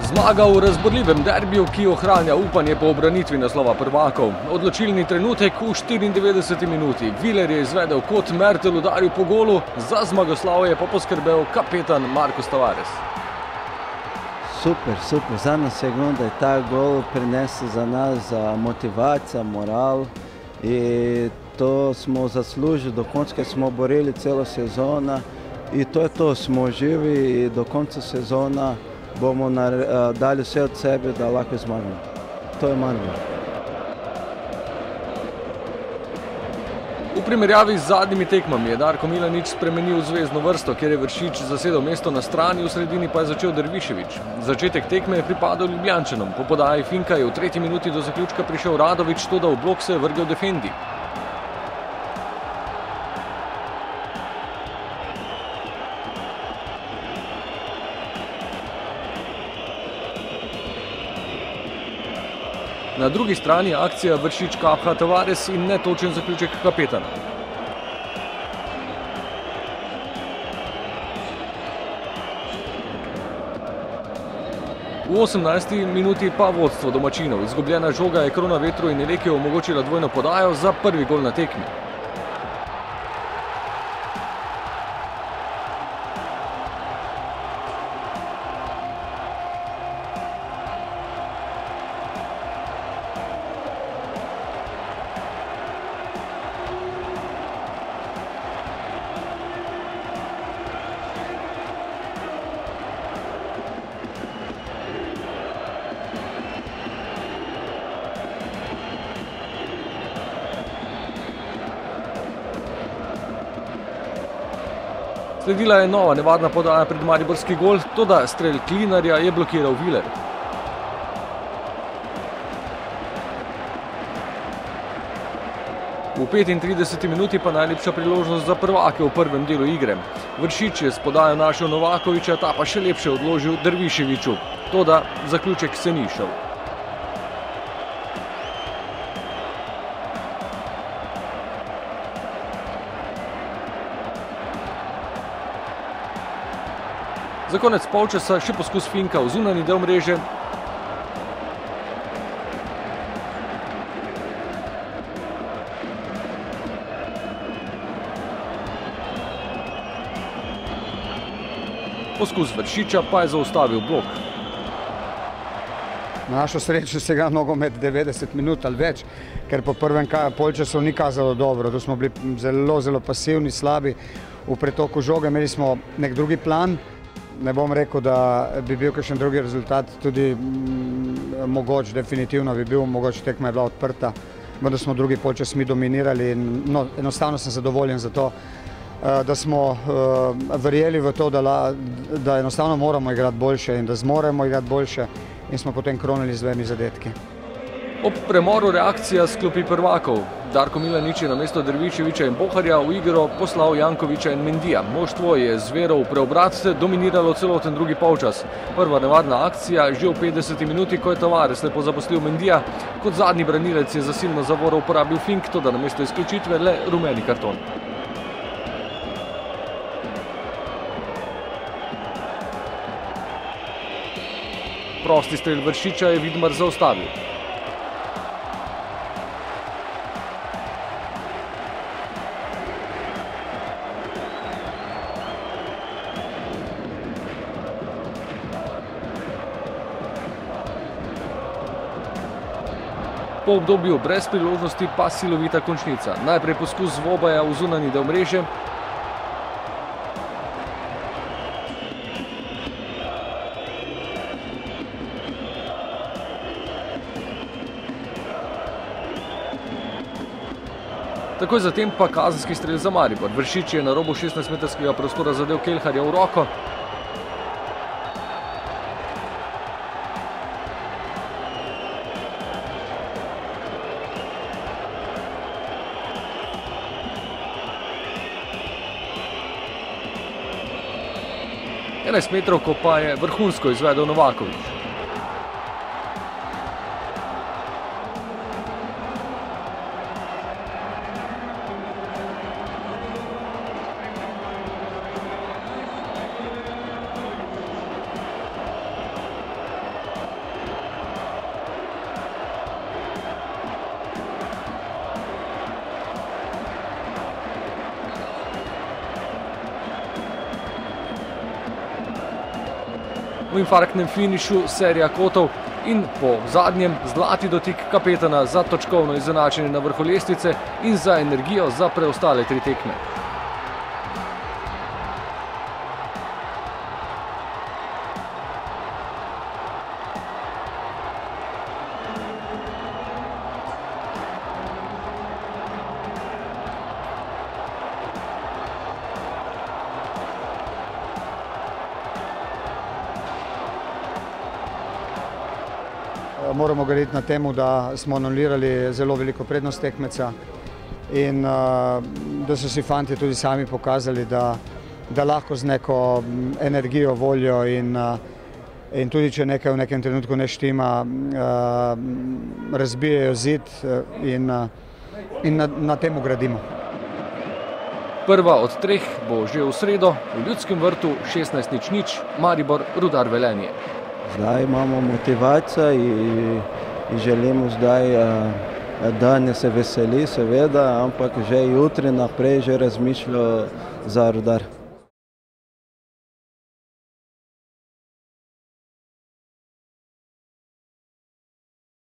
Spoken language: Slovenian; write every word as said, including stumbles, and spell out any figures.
Zmaga v razborljivem derbiju, ki ohranja upanje po obranitvi naslova prvakov. Odločilni trenutek v štiriindevetdeseti minuti. Viler je izvedel kot, Mertel udaril po golu, za zmagoslavje pa poskrbel kapetan Marcos Tavares. Super, super. Zadnja sekunda je ta gol prinesel za nas, za motivacijo, moral. In to smo zaslužili, do konca smo borili celo sezono. In to je to, smo živi in do konca sezona bomo dali vse od sebe, da lahko zmagamo. To je Maribor. V primerjavi z zadnjimi tekmami je Darko Milanič spremenil zvezdno vrsto, kjer je Vršič zasedel mesto na strani, v sredini pa je začel Dervišević. Začetek tekme je pripadal Ljubljančanom. Po podaji Finka je v tretji minuti do zaključka prišel Radović, toda v blok se je vrgel Defendi. Na drugi strani akcija Vršič kapha Tavares in netočen zaključek kapetana. V osemnajsti minuti pa vodstvo domačinov. Izgubljena žoga je Kronavetru in Elekiju omogočila dvojno podajo za prvi gol na tekmi. Sledila je nova nevarna podaja pred mariborski gol, toda strel Klinarja je blokiral Viler. V petintrideseti minuti pa najlepša priložnost za prvake v prvem delu igre. Vršič je s podajo našel Novakovića, ta pa še lepše odložil Derviševiću. Toda zaključek se ni šel. Za konec polčasa še poskus Finka v zunanji del mreže. Poskus Vršiča pa je zaustavil blok. Na našo srečo se igra nogomet devetdeset minut ali več, ker po prvem polčasu ni kazalo dobro. Tu smo bili zelo, zelo pasivni, slabi v pretoku žoge. Imeli smo nek drugi plan. Ne bom rekel, da bi bil kakšen drugi rezultat, tudi mogoč, definitivno bi bil, mogoče tekma je bila odprta, vendar smo drugi polčas mi dominirali in no, enostavno sem zadovoljen za to, da smo verjeli v to, da, da enostavno moramo igrati boljše in da zmoremo igrati boljše in smo potem kronili z dvemi zadetki. Ob premoru reakcija s klopi prvakov. Darko Milanič je namesto Derviševića in Boharja v igro poslal Jankovića in Mendija. Moštvo je z vero v preobrat dominiralo celoten drugi polčas. Prva nevarna akcija že v petdeseti minuti, ko je Tavares lepo zaposlil Mendija. Kot zadnji branilec je za silno zavoro uporabil Fink, toda namesto izključitve le rumeni karton. Prosti strel Vršiča je Vidmar zaustavil. Po obdobju brez priložnosti pa silovita končnica. Najprej poskus Zvobaja v zunanji del mreže. Takoj zatem pa kazenski strel za Maribor. Vršič je na robu šestnajstmetrskega prostora zadel Kelharja v roko. enajst metrovko pa je vrhunsko izvedel Novaković. v infarktnem finišu serija kotov in po zadnjem zlati dotik kapetana za točkovno izenačenje na vrhu lestvice in za energijo za preostale tri tekme. Moramo govoriti na temu, da smo anulirali zelo veliko prednost tekmeca in da so si fanti tudi sami pokazali, da, da lahko z neko energijo, voljo in, in tudi, če nekaj v nekem trenutku ne štima, razbijajo zid in, in na, na temu gradimo. Prva od treh bo že v sredo v Ljudskem vrtu šestnajst nič nič Maribor Rudar Velenje. Zdaj imamo motivacijo in, in želimo zdaj, da ne se veseli, seveda, ampak že jutri naprej že razmišljajo za Rudar.